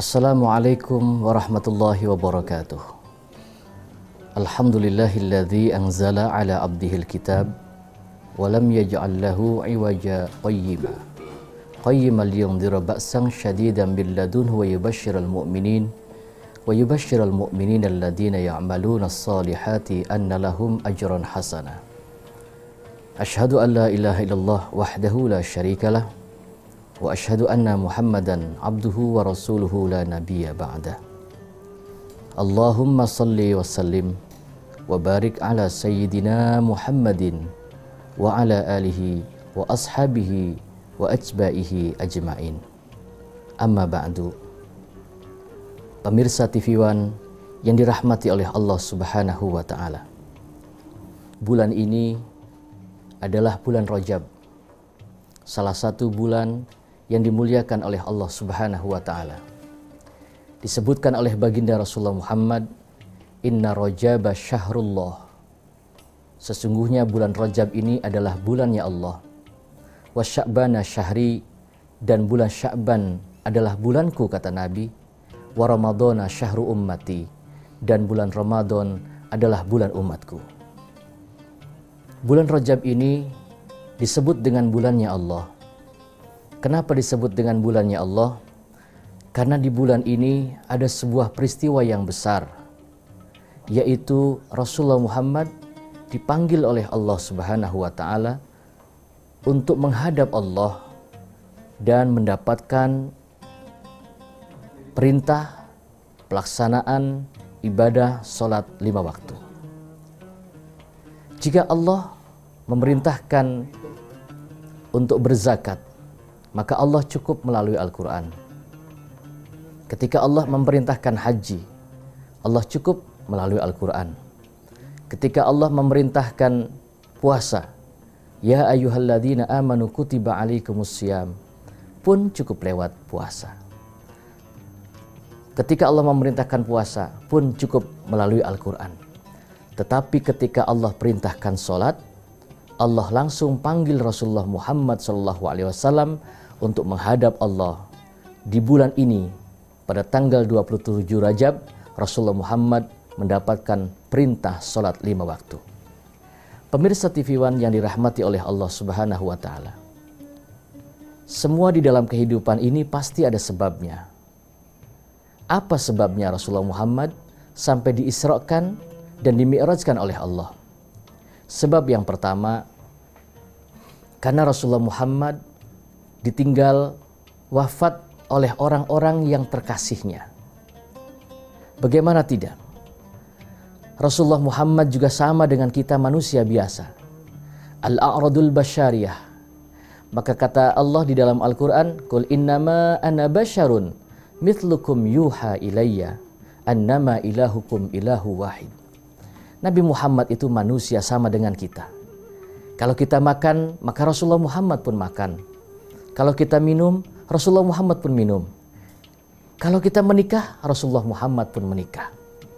Assalamualaikum warahmatullahi wabarakatuh. Alhamdulillahilladzi anzala ala abdihil kitab wa lam yaj'al lahu iwaja qayyiman liyundhira ba'san syadidan min ladunhu wa yubashshiral mu'minin alladhina ya'maluna as-salihati anna lahum ajran hasana. Asyhadu an la ilaha illallah wahdahu la syarikalah wa asyhadu anna Muhammadan abduhu wa rasuluhu la nabiyya ba'dah. Allahumma salli wa sallim wa barik ala sayyidina Muhammadin wa ala alihi wa ashabihi wa atba'ihi ajma'in. Amma ba'du. Pemirsa TV One yang dirahmati oleh Allah Subhanahu wa taala. Bulan ini adalah bulan Rajab, salah satu bulan yang dimuliakan oleh Allah Subhanahu wa taala. Disebutkan oleh baginda Rasulullah Muhammad, "Inna Rajaba syahrullah." Sesungguhnya bulan Rajab ini adalah bulannya Allah. Wa Sya'bana syahri, dan bulan Sya'ban adalah bulanku, kata Nabi. Wa Ramadhana syahru ummati, dan bulan Ramadan adalah bulan umatku. Bulan Rajab ini disebut dengan bulannya Allah. Kenapa disebut dengan bulannya Allah? Karena di bulan ini ada sebuah peristiwa yang besar, yaitu Rasulullah Muhammad dipanggil oleh Allah Subhanahu wa taala untuk menghadap Allah dan mendapatkan perintah pelaksanaan ibadah salat 5 waktu. Jika Allah memerintahkan untuk berzakat, maka Allah cukup melalui Al-Quran. Ketika Allah memerintahkan haji, Allah cukup melalui Al-Quran. Ketika Allah memerintahkan puasa, ya ayyuhalladzina amanu kutiba alaikumussyam, pun cukup lewat puasa. Ketika Allah memerintahkan puasa, pun cukup melalui Al-Quran. Tetapi ketika Allah perintahkan sholat, Allah langsung panggil Rasulullah Muhammad SAW untuk menghadap Allah. Di bulan ini, pada tanggal 27 Rajab, Rasulullah Muhammad mendapatkan perintah sholat 5 waktu. Pemirsa TV One yang dirahmati oleh Allah Subhanahu wa taala. Semua di dalam kehidupan ini pasti ada sebabnya. Apa sebabnya Rasulullah Muhammad sampai diisrakan dan dimi'rajkan oleh Allah? Sebab yang pertama, karena Rasulullah Muhammad ditinggal wafat oleh orang-orang yang terkasihnya. Bagaimana tidak? Rasulullah Muhammad juga sama dengan kita manusia biasa. Al-a'radul basyariyah. Maka kata Allah di dalam Al-Quran, "Qul innama ana basyarun mithlukum yuha ilayya annama ilahukum ilahu wahid." Nabi Muhammad itu manusia sama dengan kita. Kalau kita makan, maka Rasulullah Muhammad pun makan. Kalau kita minum, Rasulullah Muhammad pun minum. Kalau kita menikah, Rasulullah Muhammad pun menikah.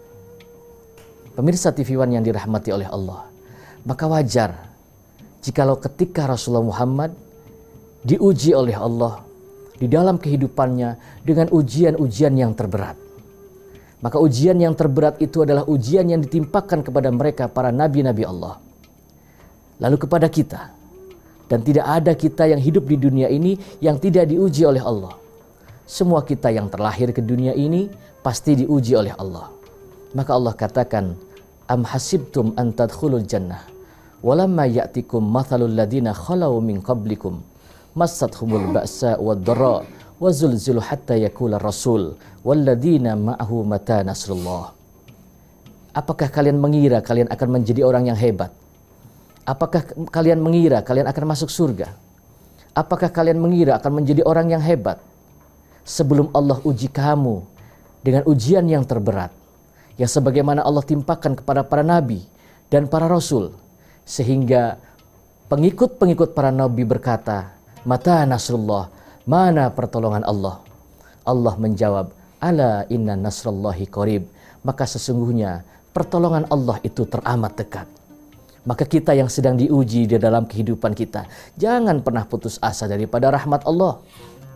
Pemirsa TV One yang dirahmati oleh Allah, maka wajar jikalau ketika Rasulullah Muhammad diuji oleh Allah di dalam kehidupannya dengan ujian-ujian yang terberat. Maka ujian yang terberat itu adalah ujian yang ditimpakan kepada mereka para nabi-nabi Allah. Lalu kepada kita. Dan tidak ada kita yang hidup di dunia ini yang tidak diuji oleh Allah. Semua kita yang terlahir ke dunia ini pasti diuji oleh Allah. Maka Allah katakan, "Am hasibtum an tadkhulul jannah walamma ya'tikum mathalul ladina khalau min qablikum massathumul ba'sa wad-dharra wa zulzilu hatta yaqula rasul walladzina ma'ahu mata nasrullah." Apakah kalian mengira kalian akan menjadi orang yang hebat? Apakah kalian mengira kalian akan masuk surga? Apakah kalian mengira akan menjadi orang yang hebat sebelum Allah uji kamu dengan ujian yang terberat, yang sebagaimana Allah timpakan kepada para nabi dan para rasul, sehingga pengikut-pengikut para nabi berkata, "Mata nasrullah, mana pertolongan Allah?" Allah menjawab, "Ala inna nasrallahi qarib." Maka sesungguhnya pertolongan Allah itu teramat dekat. Maka kita yang sedang diuji di dalam kehidupan kita, jangan pernah putus asa daripada rahmat Allah.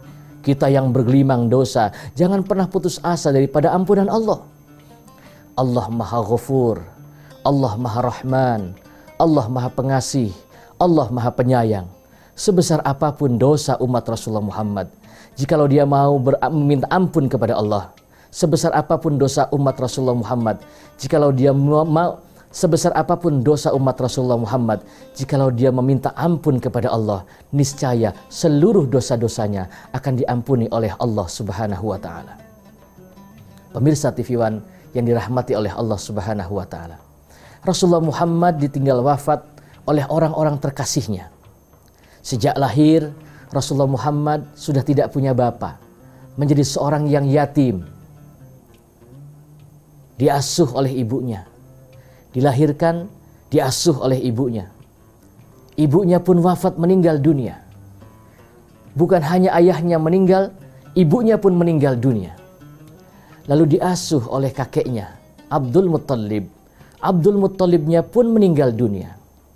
kita yang bergelimang dosa, jangan pernah putus asa daripada ampunan Allah. Allah Maha Ghafur, Allah Maha Rahman, Allah Maha Pengasih, Allah Maha Penyayang. Sebesar apapun dosa umat Rasulullah Muhammad, jikalau dia mau meminta ampun kepada Allah, sebesar apapun dosa umat Rasulullah Muhammad, jikalau dia mau sebesar apapun dosa umat Rasulullah Muhammad, jikalau dia meminta ampun kepada Allah, niscaya seluruh dosa-dosanya akan diampuni oleh Allah Subhanahu wa taala. Pemirsa TV One yang dirahmati oleh Allah Subhanahu wa taala. Rasulullah Muhammad ditinggal wafat oleh orang-orang terkasihnya. Sejak lahir, Rasulullah Muhammad sudah tidak punya bapa, menjadi seorang yang yatim. Diasuh oleh ibunya, dilahirkan, diasuh oleh ibunya. Ibunya pun wafat, meninggal dunia. Bukan hanya ayahnya meninggal, ibunya pun meninggal dunia. Lalu diasuh oleh kakeknya, Abdul Muttalib. Abdul Muttalibnya pun meninggal dunia.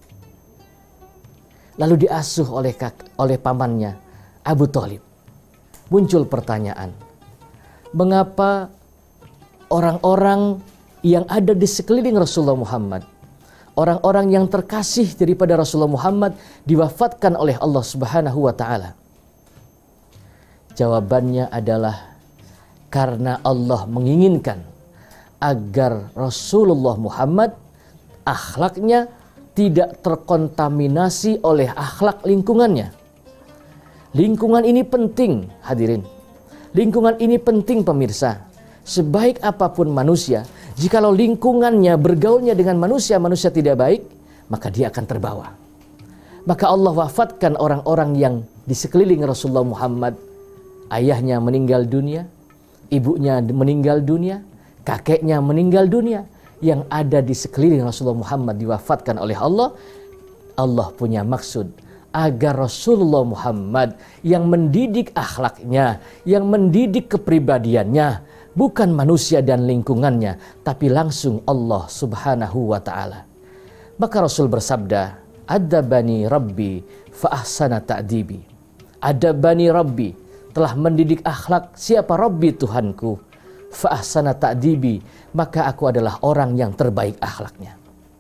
Lalu diasuh oleh pamannya, Abu Thalib. Muncul pertanyaan, mengapa orang-orang yang ada di sekeliling Rasulullah Muhammad, orang-orang yang terkasih daripada Rasulullah Muhammad, diwafatkan oleh Allah Subhanahu wa taala? Jawabannya adalah karena Allah menginginkan agar Rasulullah Muhammad akhlaknya tidak terkontaminasi oleh akhlak lingkungannya. Lingkungan ini penting, hadirin. Lingkungan ini penting, pemirsa. Sebaik apapun manusia, jikalau lingkungannya bergaulnya dengan manusia tidak baik, maka dia akan terbawa. Maka Allah wafatkan orang-orang yang di sekeliling Rasulullah Muhammad. Ayahnya meninggal dunia, ibunya meninggal dunia, kakeknya meninggal dunia. Yang ada di sekeliling Rasulullah Muhammad diwafatkan oleh Allah. Allah punya maksud agar Rasulullah Muhammad yang mendidik akhlaknya, yang mendidik kepribadiannya, bukan manusia dan lingkungannya, tapi langsung Allah Subhanahu wa ta'ala. Maka Rasul bersabda, Adabani Rabbi fa ahsana ta'dibi. Adabani Rabbi, telah mendidik akhlak siapa? Rabbi, Tuhanku. Fa ahsana ta'dibi, maka aku adalah orang yang terbaik akhlaknya.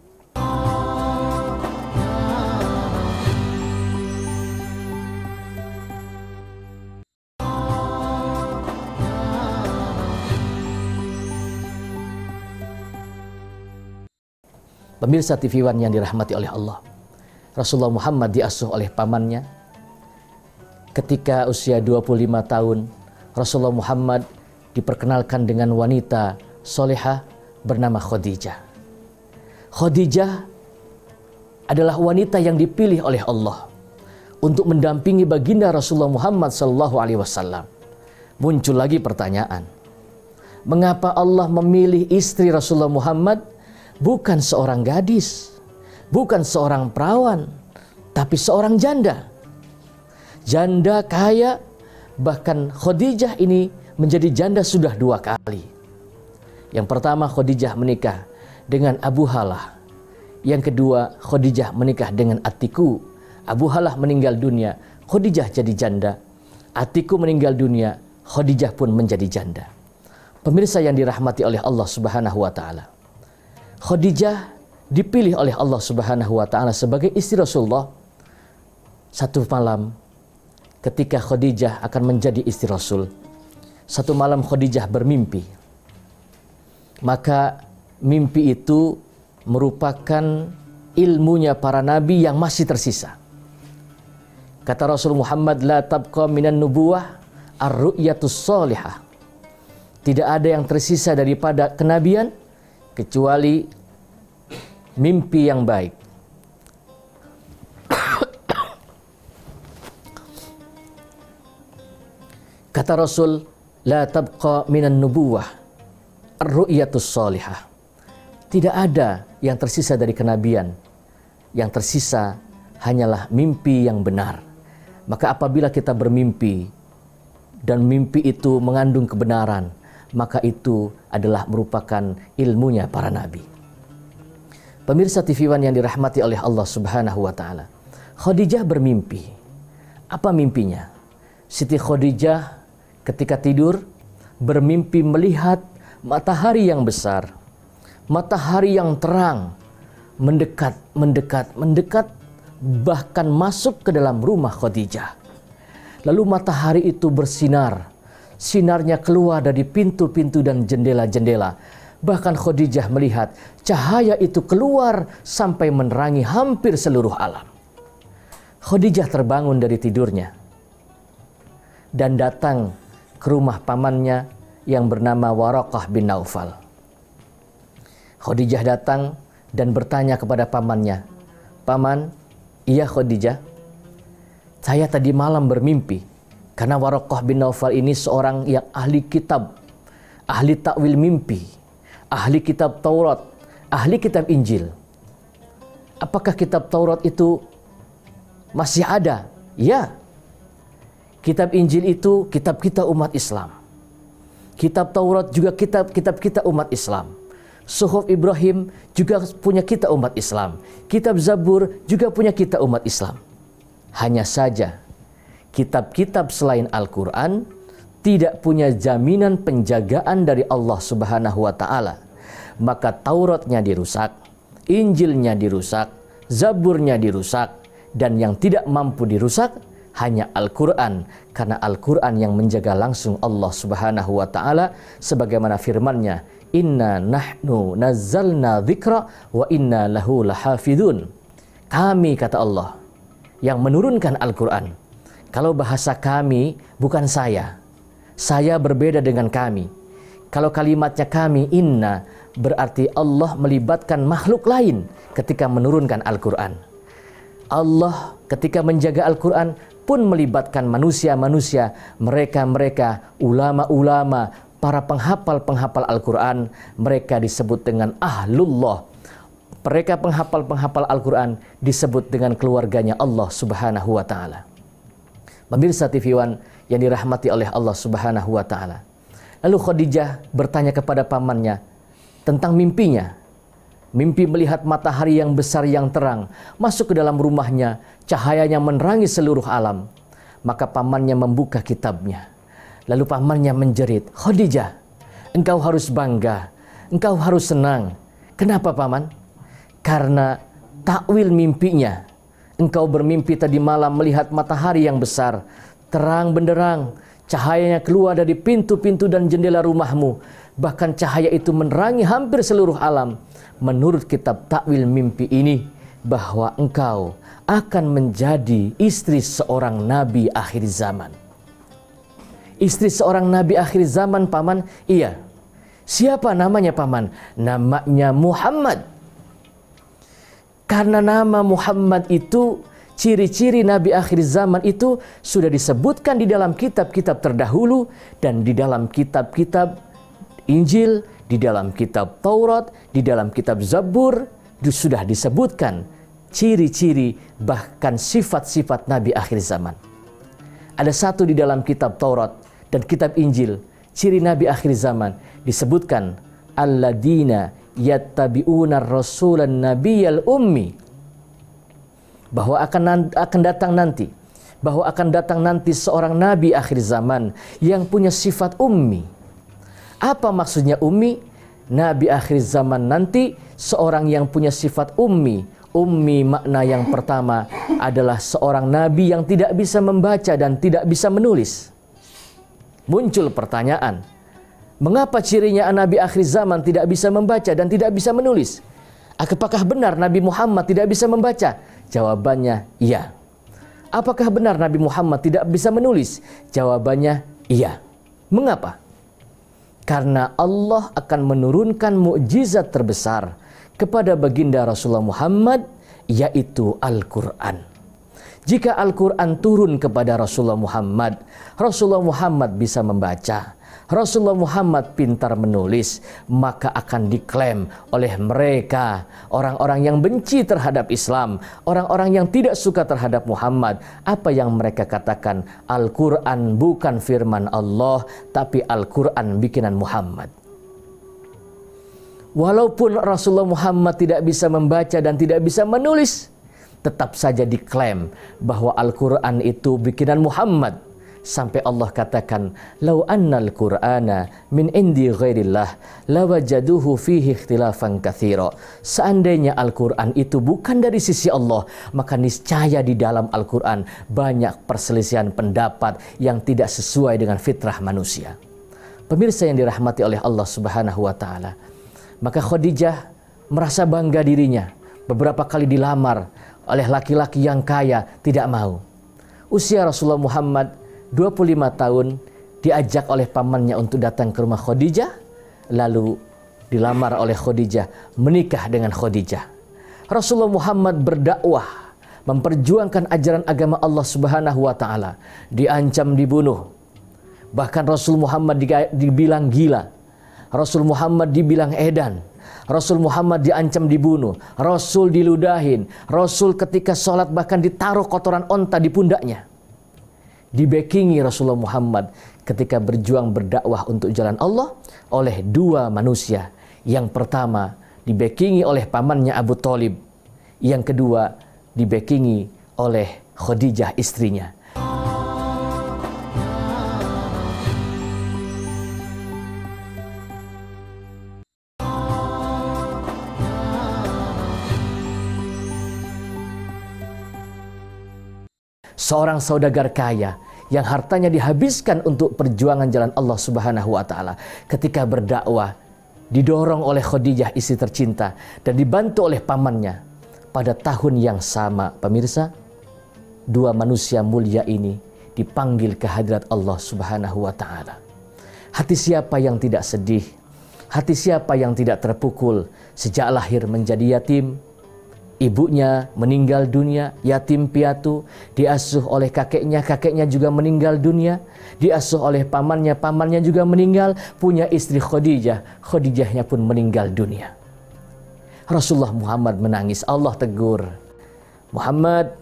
Pemirsa TV One yang dirahmati oleh Allah, Rasulullah Muhammad diasuh oleh pamannya. Ketika usia 25 tahun, Rasulullah Muhammad diperkenalkan dengan wanita solehah bernama Khadijah. Khadijah adalah wanita yang dipilih oleh Allah untuk mendampingi baginda Rasulullah Muhammad SAW. Muncul lagi pertanyaan, mengapa Allah memilih istri Rasulullah Muhammad bukan seorang gadis, bukan seorang perawan, tapi seorang janda? Janda kaya, bahkan Khadijah ini menjadi janda sudah 2 kali. Yang pertama, Khadijah menikah dengan Abu Halah. Yang kedua, Khadijah menikah dengan Atiku. Abu Halah meninggal dunia, Khadijah jadi janda. Atiku meninggal dunia, Khadijah pun menjadi janda. Pemirsa yang dirahmati oleh Allah Subhanahu wa taala, Khadijah dipilih oleh Allah Subhanahu wa taala sebagai istri Rasulullah. Satu malam ketika Khadijah akan menjadi istri Rasul, satu malam Khadijah bermimpi. Maka mimpi itu merupakan ilmunya para nabi yang masih tersisa. Kata Rasul Muhammad, la tabqa minan nubuwah ar-ru'yatus salihah. Tidak ada yang tersisa daripada kenabian kecuali mimpi yang baik. Kata Rasul, la tabqa minan nubuwah ar-ru'yatus salihah. Tidak ada yang tersisa dari kenabian. Yang tersisa hanyalah mimpi yang benar. Maka apabila kita bermimpi dan mimpi itu mengandung kebenaran, maka itu adalah merupakan ilmunya para nabi. Pemirsa TV One yang dirahmati oleh Allah Subhanahu wa taala, Khadijah bermimpi. Apa mimpinya? Siti Khadijah ketika tidur bermimpi melihat matahari yang besar, matahari yang terang, mendekat, bahkan masuk ke dalam rumah Khadijah. Lalu matahari itu bersinar, sinarnya keluar dari pintu-pintu dan jendela-jendela. Bahkan Khadijah melihat cahaya itu keluar sampai menerangi hampir seluruh alam. Khadijah terbangun dari tidurnya dan datang ke rumah pamannya yang bernama Waraqah bin Naufal. Khadijah datang dan bertanya kepada pamannya, "Paman, iya Khadijah, saya tadi malam bermimpi." Karena Waraqah bin Naufal ini seorang yang ahli kitab, ahli takwil mimpi, ahli kitab Taurat, ahli kitab Injil. Apakah kitab Taurat itu masih ada? Ya. Kitab Injil itu kitab kita umat Islam. Kitab Taurat juga kitab kita umat Islam. Suhuf Ibrahim juga punya kita umat Islam. Kitab Zabur juga punya kita umat Islam. Hanya saja kitab-kitab selain Al-Quran tidak punya jaminan penjagaan dari Allah Subhanahu wa Ta'ala. Maka Tauratnya dirusak, Injilnya dirusak, Zaburnya dirusak, dan yang tidak mampu dirusak hanya Al-Quran, karena Al-Quran yang menjaga langsung Allah Subhanahu wa Ta'ala, sebagaimana firman-Nya, "Inna nahnu nazzalna dzikra wa inna lahu lahafidun." Kami, kata Allah, yang menurunkan Al-Quran. Kalau bahasa kami, bukan saya. Saya berbeda dengan kami. Kalau kalimatnya kami, inna, berarti Allah melibatkan makhluk lain ketika menurunkan Al-Quran. Allah ketika menjaga Al-Quran pun melibatkan manusia-manusia, mereka-mereka, ulama-ulama, para penghafal-penghafal Al-Quran. Mereka disebut dengan Ahlullah. Mereka penghafal-penghafal Al-Quran disebut dengan keluarganya Allah Subhanahu wa Ta'ala. Pemirsa TV One yang dirahmati oleh Allah Subhanahu wa Ta'ala. Lalu Khadijah bertanya kepada pamannya tentang mimpinya. Mimpi melihat matahari yang besar yang terang masuk ke dalam rumahnya, cahayanya menerangi seluruh alam. Maka pamannya membuka kitabnya. Lalu pamannya menjerit, "Khadijah, engkau harus bangga, engkau harus senang." Kenapa paman? Karena takwil mimpinya. Engkau bermimpi tadi malam melihat matahari yang besar, terang benderang, cahayanya keluar dari pintu-pintu dan jendela rumahmu. Bahkan cahaya itu menerangi hampir seluruh alam. Menurut kitab takwil mimpi ini, bahwa engkau akan menjadi istri seorang nabi akhir zaman. Istri seorang nabi akhir zaman, paman? Iya. Siapa namanya, paman? Namanya Muhammad. Karena nama Muhammad itu, ciri-ciri nabi akhir zaman itu sudah disebutkan di dalam kitab-kitab terdahulu dan di dalam kitab-kitab Injil, di dalam kitab Taurat, di dalam kitab Zabur, sudah disebutkan ciri-ciri bahkan sifat-sifat nabi akhir zaman. Ada satu di dalam kitab Taurat dan kitab Injil, ciri nabi akhir zaman disebutkan, alladzina yattabi'una rasulan nabiyyal ummi, bahwa akan datang nanti seorang nabi akhir zaman yang punya sifat ummi. Apa maksudnya ummi? Nabi akhir zaman nanti seorang yang punya sifat ummi. Ummi makna yang pertama adalah seorang nabi yang tidak bisa membaca dan tidak bisa menulis. Muncul pertanyaan, mengapa cirinya nabi akhir zaman tidak bisa membaca dan tidak bisa menulis? Apakah benar Nabi Muhammad tidak bisa membaca? Jawabannya iya. Apakah benar Nabi Muhammad tidak bisa menulis? Jawabannya iya. Mengapa? Karena Allah akan menurunkan mukjizat terbesar kepada baginda Rasulullah Muhammad, yaitu Al-Quran. Jika Al-Quran turun kepada Rasulullah Muhammad bisa membaca, Rasulullah Muhammad pintar menulis, maka akan diklaim oleh mereka, orang-orang yang benci terhadap Islam, orang-orang yang tidak suka terhadap Muhammad. Apa yang mereka katakan? Al-Quran bukan firman Allah, tapi Al-Quran bikinan Muhammad. Walaupun Rasulullah Muhammad tidak bisa membaca dan tidak bisa menulis, tetap saja diklaim bahwa Al-Quran itu bikinan Muhammad. Sampai Allah katakan, "Lau annal Qur'ana min indi ghairillah lawajaduhu fihi ikhtilafan katsira." Seandainya Al-Qur'an itu bukan dari sisi Allah, maka niscaya di dalam Al-Qur'an banyak perselisihan pendapat yang tidak sesuai dengan fitrah manusia. Pemirsa yang dirahmati oleh Allah Subhanahu wa taala, maka Khadijah merasa bangga dirinya. Beberapa kali dilamar oleh laki-laki yang kaya, tidak mau. Usia Rasulullah Muhammad 25 tahun, diajak oleh pamannya untuk datang ke rumah Khadijah, lalu dilamar oleh Khadijah, menikah dengan Khadijah. Rasulullah Muhammad berdakwah, memperjuangkan ajaran agama Allah Subhanahu wa taala, diancam dibunuh. Bahkan Rasul Muhammad dibilang gila. Rasul Muhammad dibilang edan. Rasul Muhammad diancam dibunuh. Rasul diludahin. Rasul ketika sholat bahkan ditaruh kotoran onta di pundaknya. Dibekingi Rasulullah Muhammad ketika berjuang berdakwah untuk jalan Allah oleh dua manusia. Yang pertama dibekingi oleh pamannya Abu Thalib. Yang kedua dibekingi oleh Khadijah istrinya. Seorang saudagar kaya yang hartanya dihabiskan untuk perjuangan jalan Allah Subhanahu wa taala, ketika berdakwah didorong oleh Khadijah istri tercinta dan dibantu oleh pamannya. Pada tahun yang sama, pemirsa, dua manusia mulia ini dipanggil ke hadirat Allah Subhanahu wa taala. Hati siapa yang tidak sedih? Hati siapa yang tidak terpukul sejak lahir menjadi yatim? Ibunya meninggal dunia, yatim piatu, diasuh oleh kakeknya, kakeknya juga meninggal dunia, diasuh oleh pamannya, pamannya juga meninggal, punya istri Khadijah, Khadijahnya pun meninggal dunia. Rasulullah Muhammad menangis, Allah tegur, "Muhammad,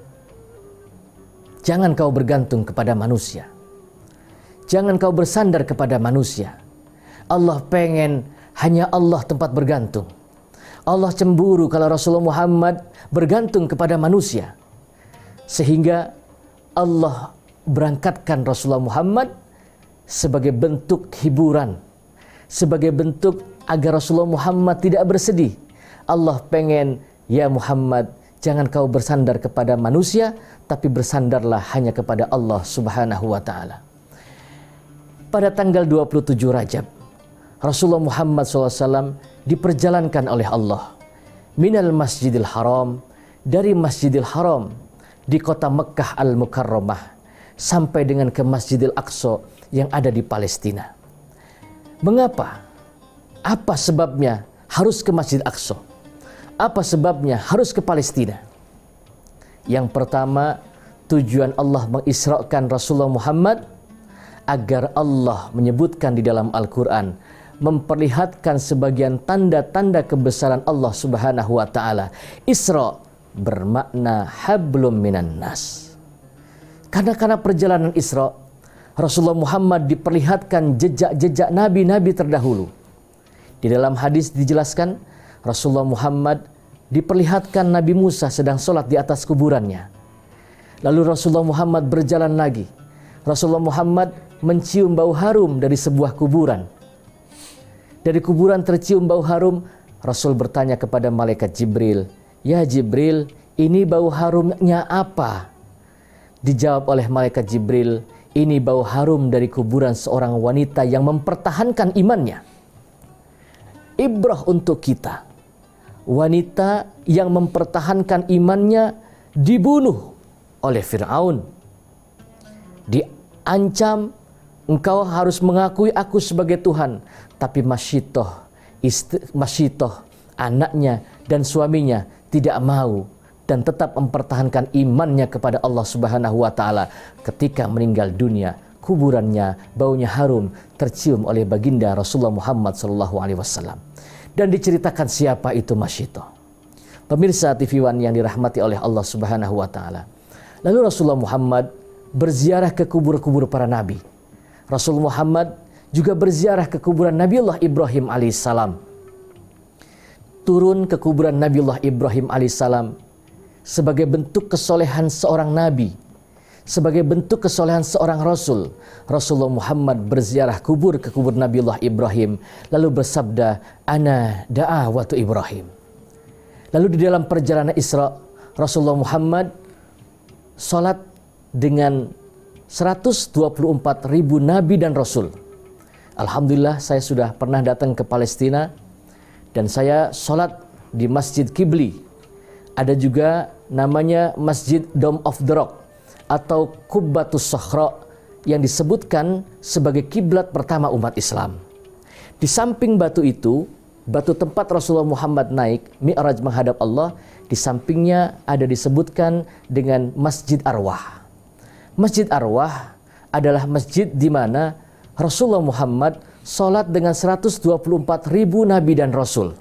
jangan kau bergantung kepada manusia. Jangan kau bersandar kepada manusia. Allah pengen hanya Allah tempat bergantung. Allah cemburu kalau Rasulullah Muhammad bergantung kepada manusia. Sehingga Allah berangkatkan Rasulullah Muhammad sebagai bentuk hiburan, sebagai bentuk agar Rasulullah Muhammad tidak bersedih. Allah pengen, ya Muhammad, jangan kau bersandar kepada manusia, tapi bersandarlah hanya kepada Allah Subhanahu wa ta'ala." Pada tanggal 27 Rajab, Rasulullah Muhammad SAW diperjalankan oleh Allah minal Masjidil Haram, dari Masjidil Haram di kota Mekkah Al-Mukarramah sampai dengan ke Masjidil Aqsa yang ada di Palestina. Mengapa? Apa sebabnya harus ke Masjid Aqsa? Apa sebabnya harus ke Palestina? Yang pertama, tujuan Allah mengisrakan Rasulullah Muhammad agar Allah menyebutkan di dalam Al-Quran, memperlihatkan sebagian tanda-tanda kebesaran Allah Subhanahu wa ta'ala. Isra bermakna hablum minan nas. Karena perjalanan Isra, Rasulullah Muhammad diperlihatkan jejak-jejak nabi-nabi terdahulu. Di dalam hadis dijelaskan, Rasulullah Muhammad diperlihatkan Nabi Musa sedang sholat di atas kuburannya. Lalu Rasulullah Muhammad berjalan lagi. Rasulullah Muhammad mencium bau harum dari sebuah kuburan. Dari kuburan tercium bau harum, Rasul bertanya kepada malaikat Jibril, "Ya Jibril, ini bau harumnya apa?" Dijawab oleh malaikat Jibril, "Ini bau harum dari kuburan seorang wanita yang mempertahankan imannya." Ibrah untuk kita. Wanita yang mempertahankan imannya dibunuh oleh Fir'aun. Diancam, "Engkau harus mengakui aku sebagai Tuhan." Tapi Masyitoh, anaknya dan suaminya tidak mau dan tetap mempertahankan imannya kepada Allah Subhanahu wa ta'ala. Ketika meninggal dunia, kuburannya baunya harum tercium oleh baginda Rasulullah Muhammad SAW. Dan diceritakan siapa itu Masyitoh. Pemirsa TV One yang dirahmati oleh Allah Subhanahu wa ta'ala. Lalu Rasulullah Muhammad berziarah ke kubur-kubur para nabi. Rasul Muhammad juga berziarah ke kuburan Nabiullah Ibrahim alaihissalam. Turun ke kuburan Nabiullah Ibrahim alaihissalam sebagai bentuk kesolehan seorang nabi, sebagai bentuk kesolehan seorang Rasul, Rasulullah Muhammad berziarah ke kubur Nabiullah Ibrahim, lalu bersabda, "Ana da'awatu Ibrahim." Lalu di dalam perjalanan Isra, Rasulullah Muhammad salat dengan 124.000 nabi dan rasul. Alhamdulillah, saya sudah pernah datang ke Palestina dan saya salat di Masjid Qibli. Ada juga namanya Masjid Dome of the Rock atau Qubbatus Sakhra yang disebutkan sebagai kiblat pertama umat Islam. Di samping batu itu, batu tempat Rasulullah Muhammad naik Mi'raj menghadap Allah, di sampingnya ada disebutkan dengan Masjid Arwah. Masjid Arwah adalah masjid di mana Rasulullah Muhammad salat dengan 124.000 nabi dan rasul.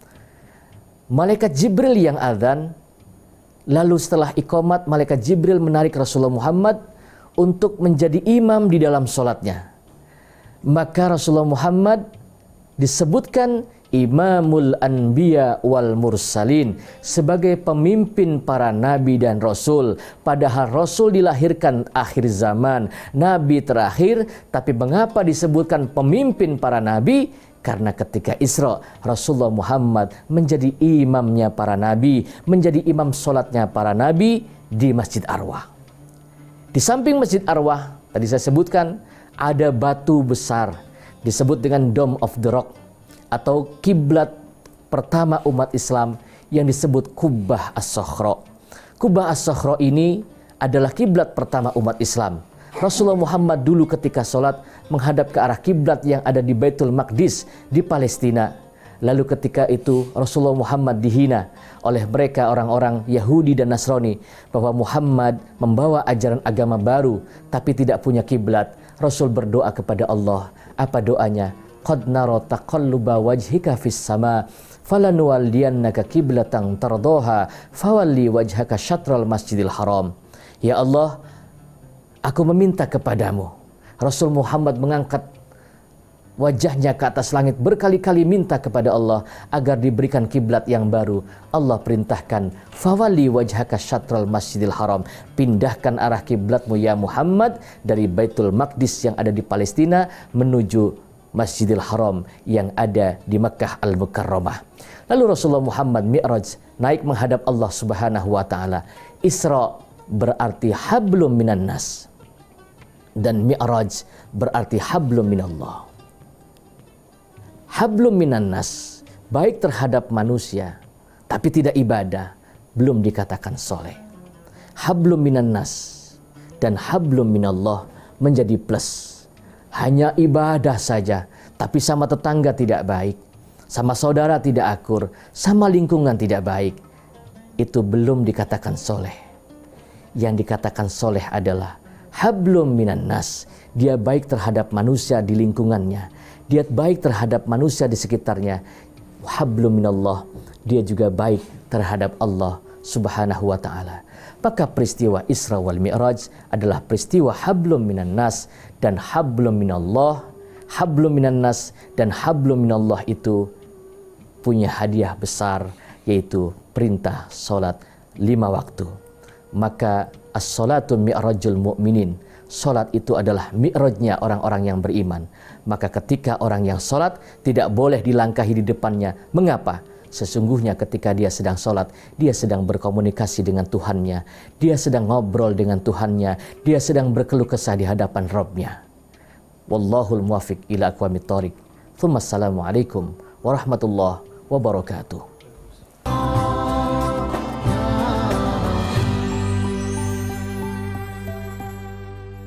Malaikat Jibril yang azan, lalu setelah iqamat, malaikat Jibril menarik Rasulullah Muhammad untuk menjadi imam di dalam sholatnya. Maka Rasulullah Muhammad disebutkan Imamul Anbiya wal Mursalin, sebagai pemimpin para nabi dan rasul. Padahal Rasul dilahirkan akhir zaman, nabi terakhir, tapi mengapa disebutkan pemimpin para nabi? Karena ketika Isra, Rasulullah Muhammad menjadi imamnya para nabi, menjadi imam sholatnya para nabi di Masjid Arwah. Di samping Masjid Arwah, tadi saya sebutkan, ada batu besar, disebut dengan Dome of the Rock, atau kiblat pertama umat Islam yang disebut Qubbah As-Sakhra. Qubbah As-Sakhra ini adalah kiblat pertama umat Islam. Rasulullah Muhammad dulu ketika sholat menghadap ke arah kiblat yang ada di Baitul Maqdis di Palestina. Lalu ketika itu Rasulullah Muhammad dihina oleh mereka orang-orang Yahudi dan Nasrani bahwa Muhammad membawa ajaran agama baru tapi tidak punya kiblat. Rasul berdoa kepada Allah. Apa doanya? Qad nara taqalluba wajhika fis sama falanuwalliyannaka qiblatan tardaha fawalli wajhaka syatral masjidil haram. Ya Allah, aku meminta kepadamu. Rasul Muhammad mengangkat wajahnya ke atas langit, berkali-kali minta kepada Allah agar diberikan kiblat yang baru. Allah perintahkan, fawalli wajhaka syatral masjidil haram, pindahkan arah kiblatmu ya Muhammad dari Baitul Maqdis yang ada di Palestina menuju Masjidil Haram yang ada di Makkah Al-Mukarramah. Lalu Rasulullah Muhammad Mi'raj, naik menghadap Allah Subhanahu wa taala. Isra berarti hablum minan nas, dan Mi'raj berarti hablum minallah. Hablum minan nas, baik terhadap manusia tapi tidak ibadah, belum dikatakan soleh. Hablum minan nas dan hablum minallah menjadi plus. Hanya ibadah saja, tapi sama tetangga tidak baik, sama saudara tidak akur, sama lingkungan tidak baik. Itu belum dikatakan soleh. Yang dikatakan soleh adalah hablum minan nas. Dia baik terhadap manusia di lingkungannya. Dia baik terhadap manusia di sekitarnya. Hablum minallah. Dia juga baik terhadap Allah Subhanahu wa ta'ala. Maka peristiwa Isra wal Mi'raj adalah peristiwa hablum minan nas dan hablum minallah. Hablum minan nas dan hablum minallah itu punya hadiah besar, yaitu perintah salat 5 waktu. Maka as-salatu mi'rajul mu'minin. Salat itu adalah mi'rajnya orang-orang yang beriman. Maka ketika orang yang salat tidak boleh dilangkahi di depannya. Mengapa? Sesungguhnya ketika dia sedang sholat, dia sedang berkomunikasi dengan Tuhannya. Dia sedang ngobrol dengan Tuhannya. Dia sedang berkeluh kesah di hadapan Rabb-Nya. Wallahul muwafiq ila aqwamit thoriq. Tsumma assalamualaikum warahmatullahi wabarakatuh.